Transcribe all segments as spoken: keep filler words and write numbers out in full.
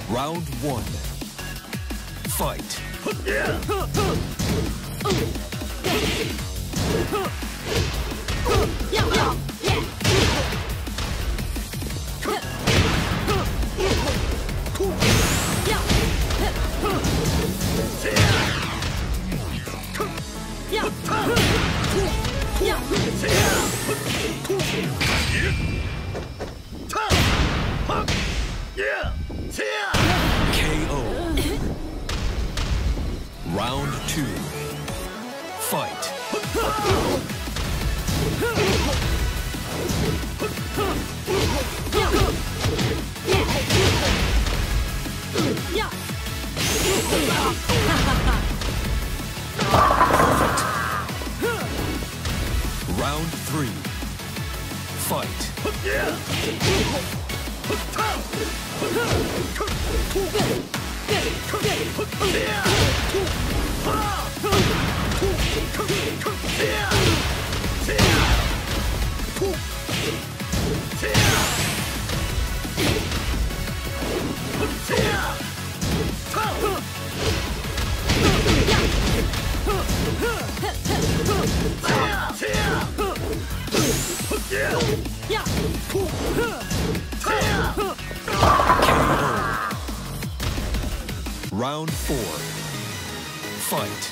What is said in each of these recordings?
Round one. Fight. Yeah. K O. Round two. Fight. Round three. Fight. Round four. Fight.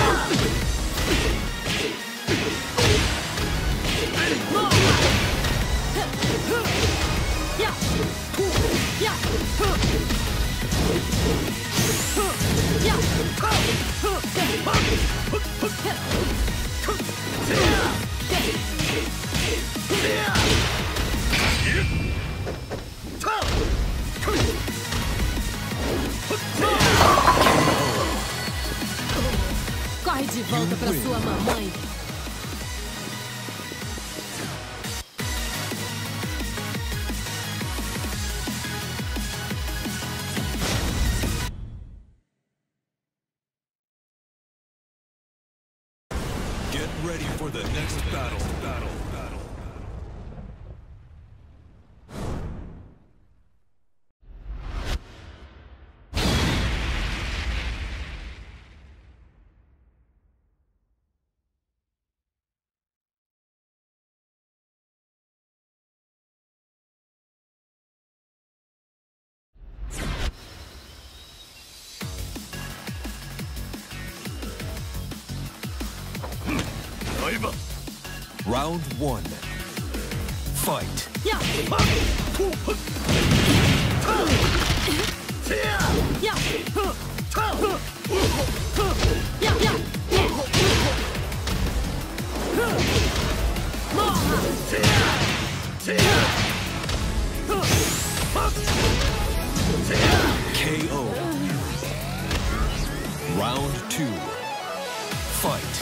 Corre de volta pra sua mamãe. Get ready for the next battle. Battle. Battle. Round one. Fight. Yeah. K O. Round two. Fight.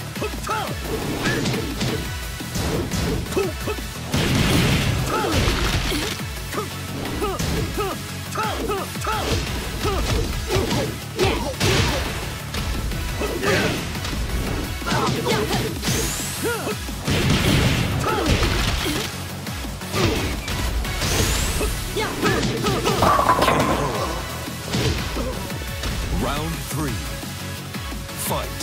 Round three. Fight.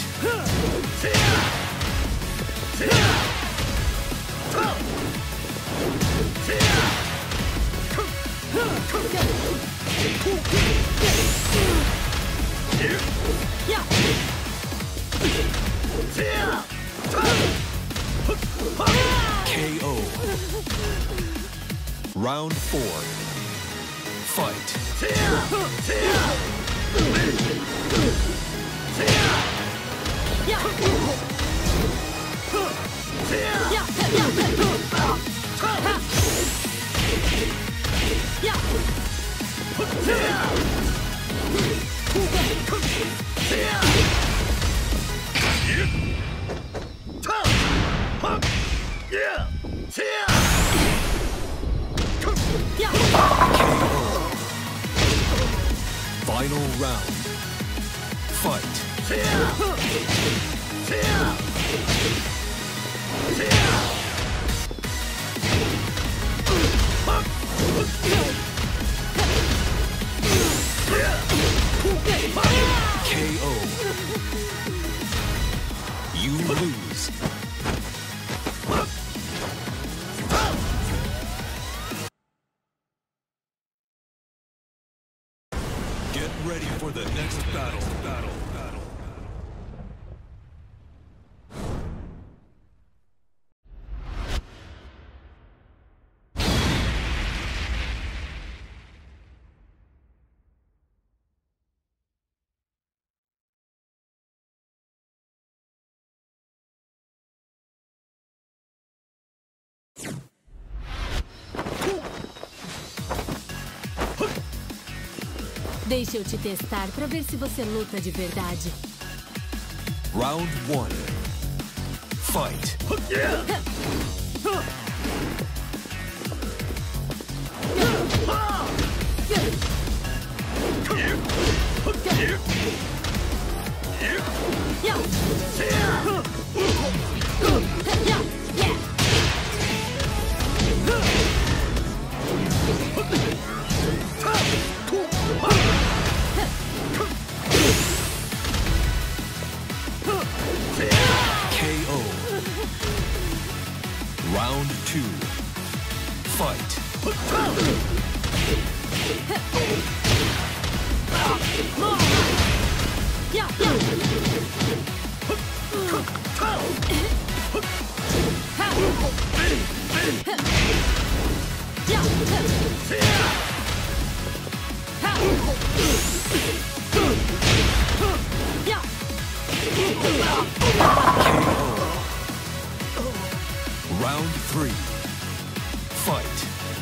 K O. Round four. Fight. Final round. Fight. K O. You lose. Get ready for the next battle. Battle. Battle. Deixa eu te testar pra ver se você luta de verdade. Round one. Fight. K O. Round two. Fight. Round three. Fight.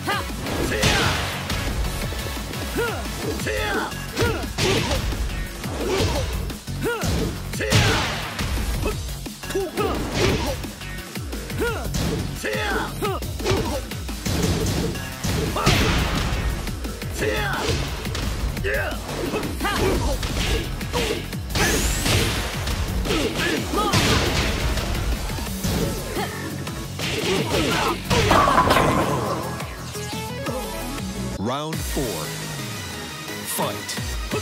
Round four. Fight.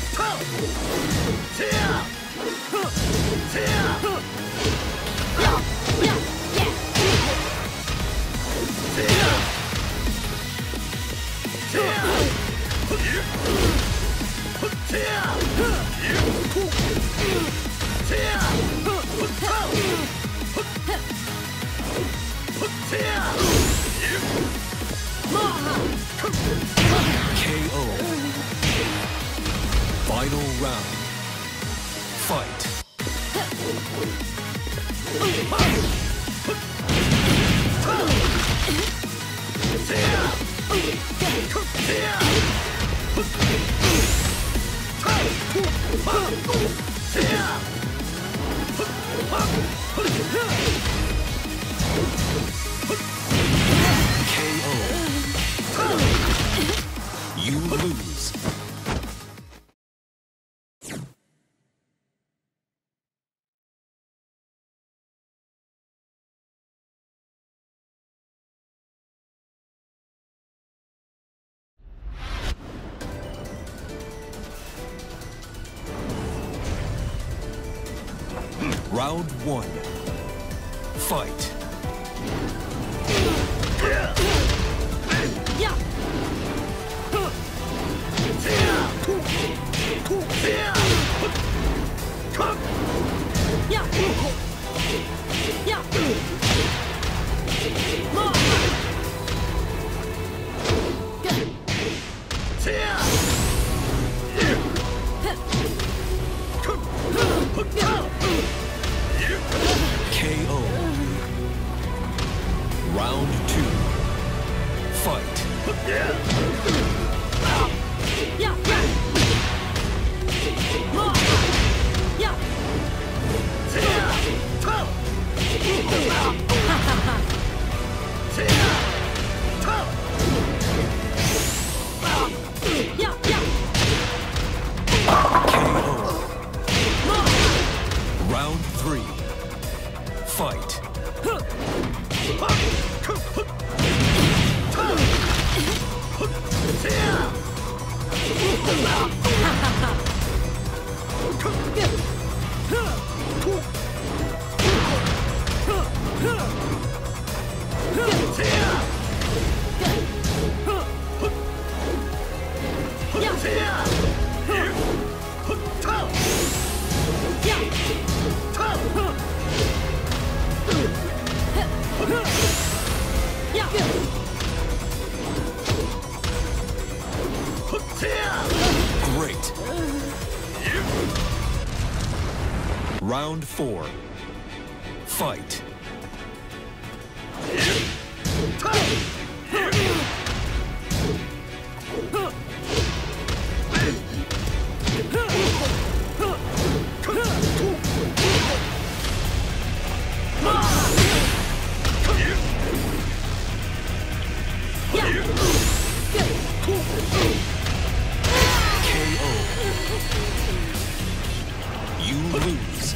K O. Final round. Fight. K O. You lose. Round one. Fight. K O. Round two. Fight. Round three. Fight. Great. Round four. Fight. You lose.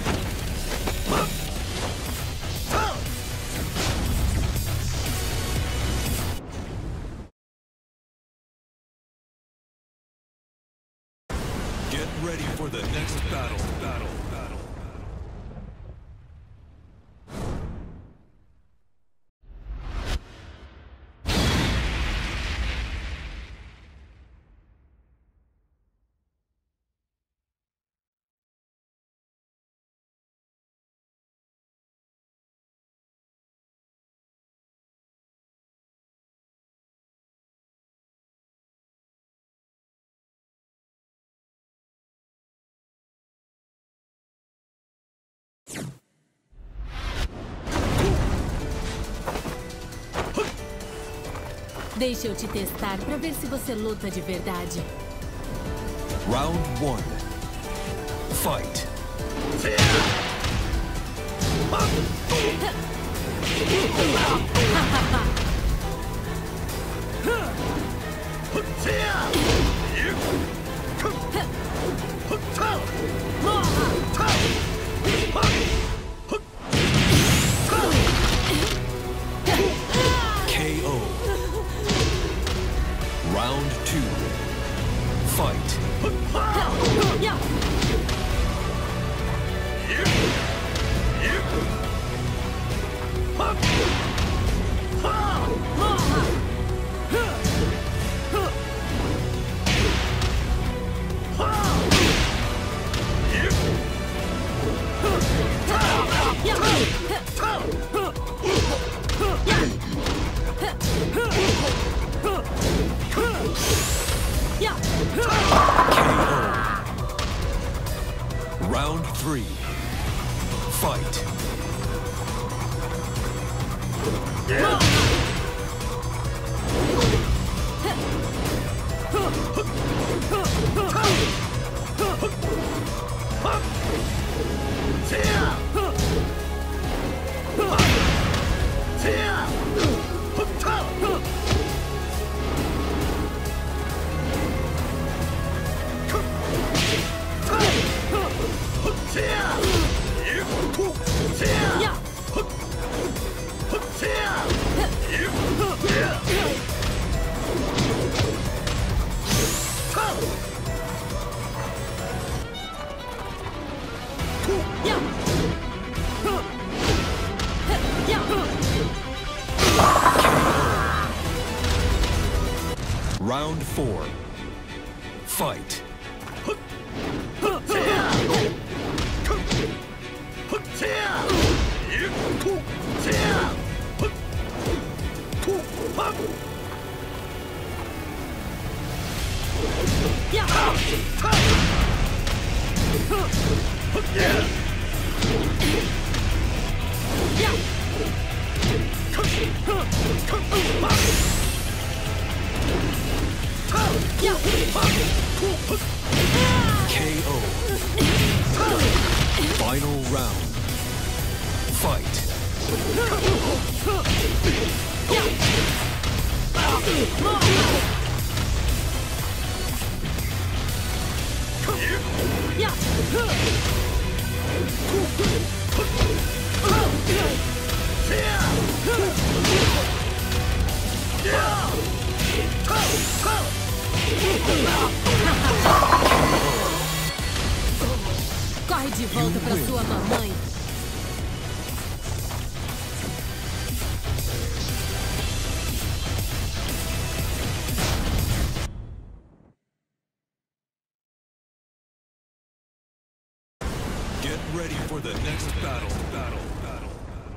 Get ready for the next battle. Battle. Battle. Deixa eu te testar pra ver se você luta de verdade. Round one. Fight. K O. Round two. Fight. Round three. Fight. Round four. Fight. K O. Final round. Fight. Vamos de volta pra sua mamãe. Get ready for the next battle. Battle. Battle.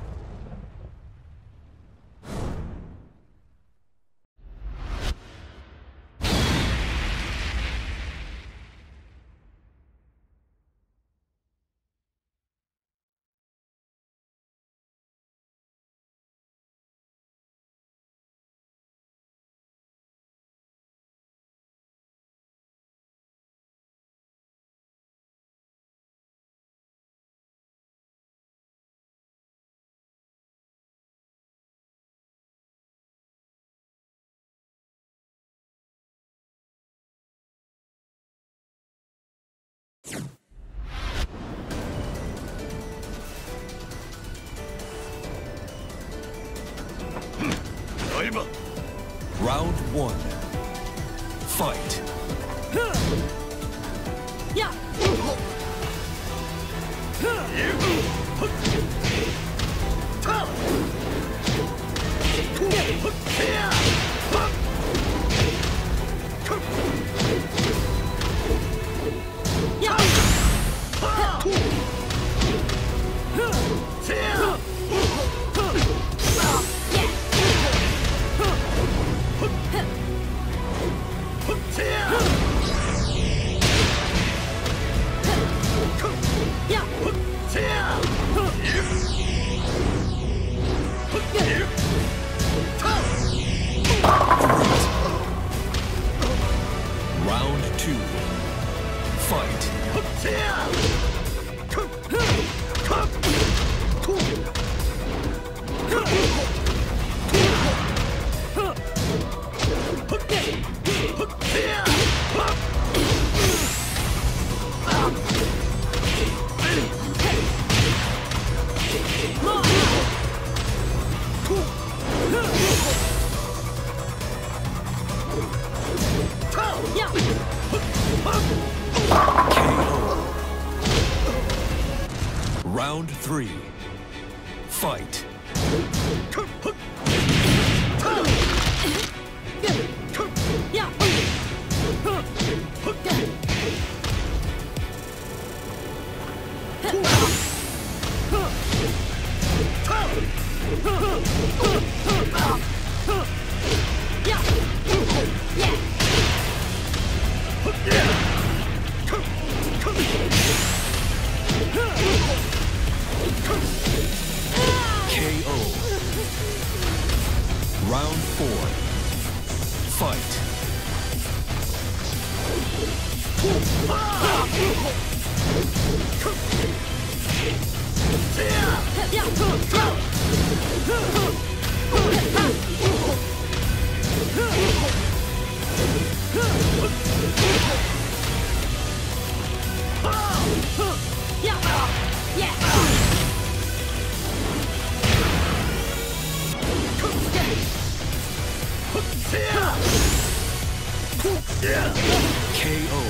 Round one. Fight. Yeah. Round two. Fight. Round three. Fight. K O. Round four. Fight. K O.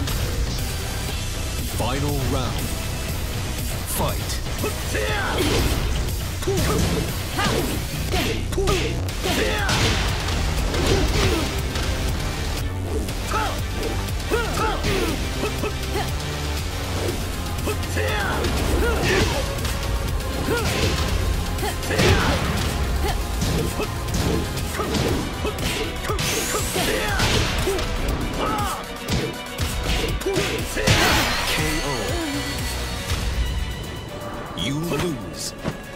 Final round. Fight. K O. You lose.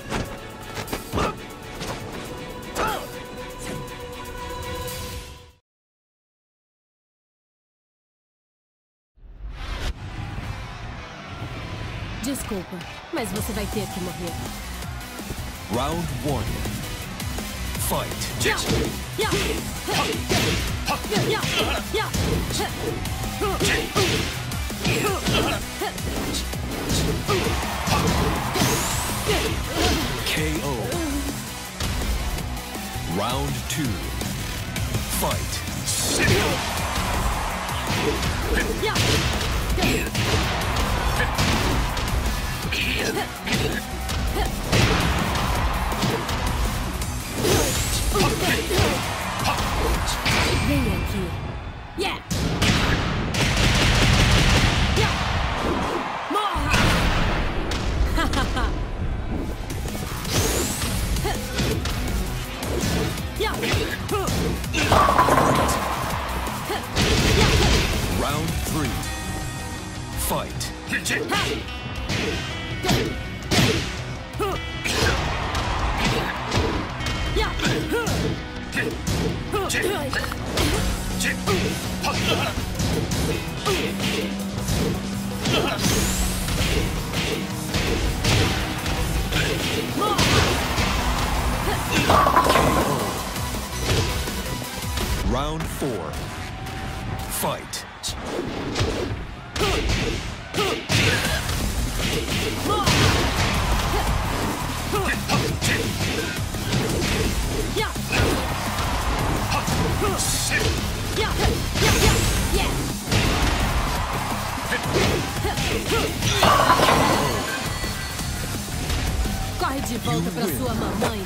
Desculpa, mas você vai ter que morrer. Round one. Fight. K O. Round two. Fight. Vem aqui. Yeah! Yeah! Morra! Yeah! Round three. Fight. Round four. Fight. Corre de volta pra sua mamãe.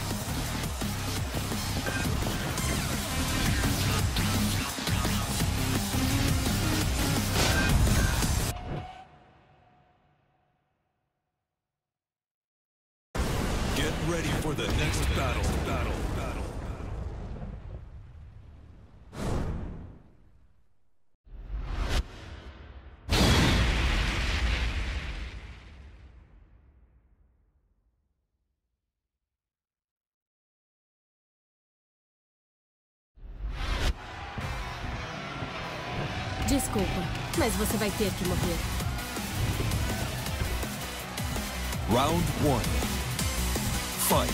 Get ready for the next battle. Battle. Battle. Desculpa, mas você vai ter que morrer. Round one. Fight.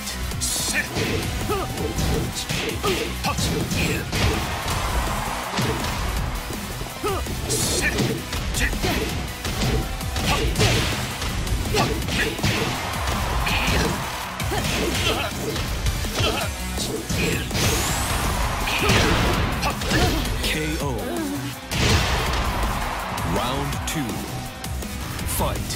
K O. Round two. Fight.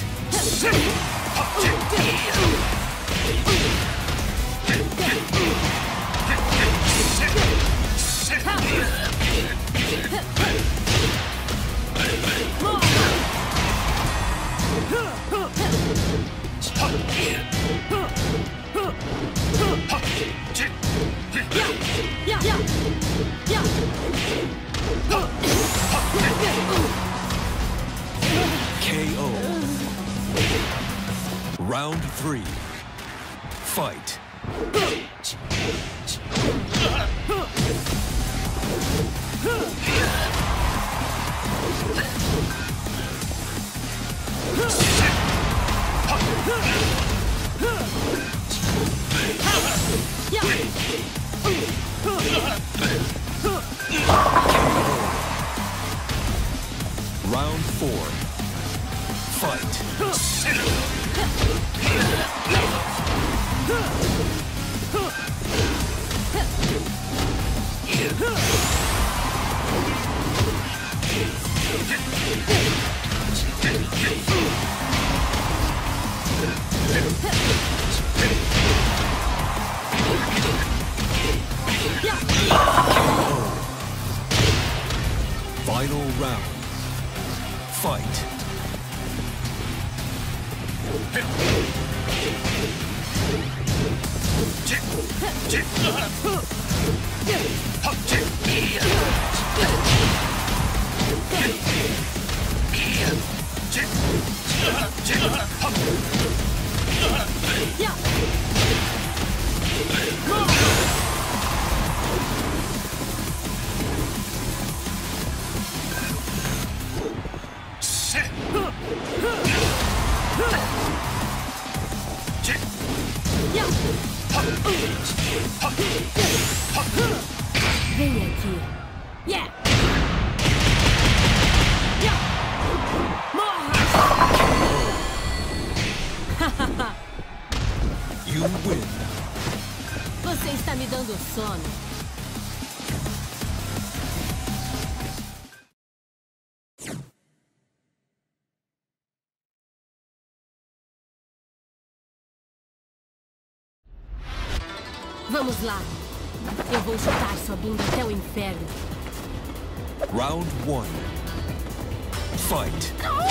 K O. Round three. Fight. Round four. Fight. Final round. Fight. Vem aqui. Yeah! Yeah! Morra! You win. Você está me dando sono. Vamos lá. Eu vou chutar sua bunda até o inferno. Round one. Fight.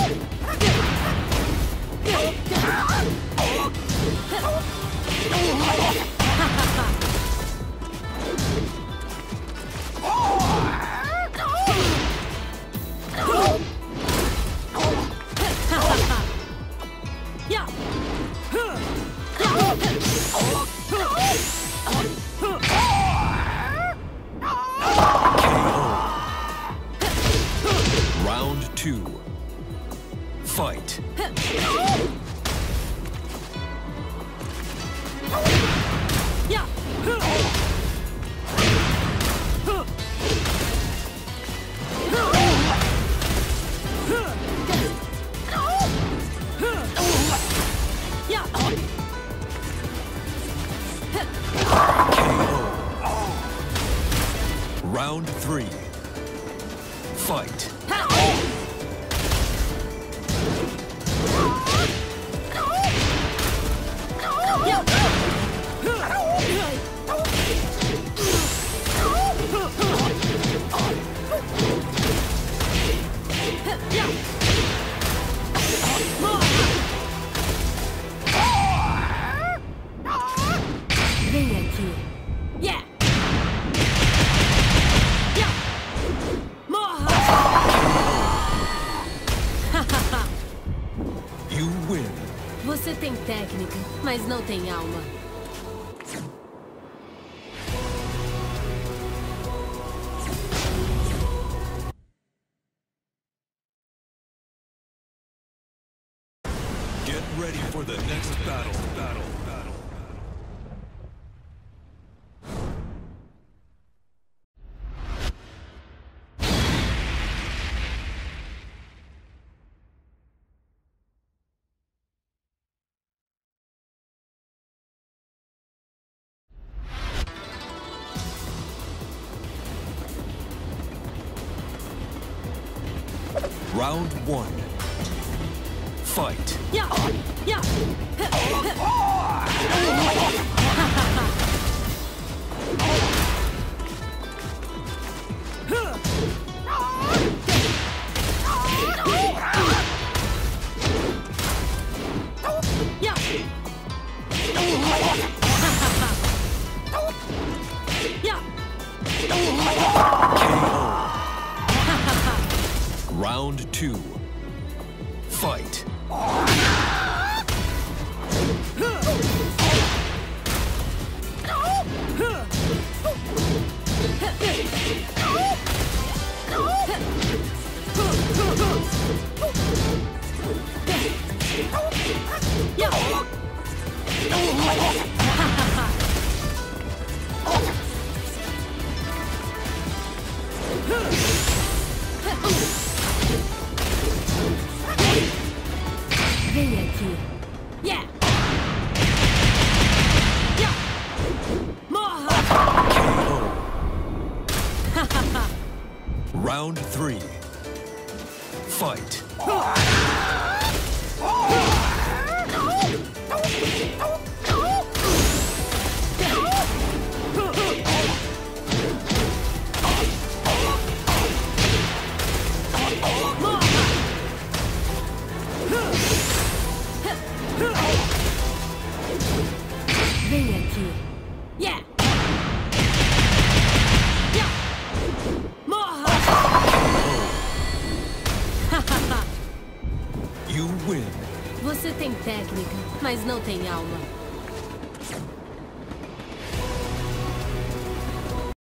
Round two. Fight. Round three. Fight. Vem aqui. Yeah! You win. Você tem técnica, mas não tem alma. Get ready for the next battle. Battle. Battle. Round one. Fight. Yeah! Yeah! Round two. Fight. Vem aqui. Yeah! Yeah! Morra! Round three. Fight. Vem aqui. Yeah! Yeah! Morra! You win. Você tem técnica, mas não tem alma.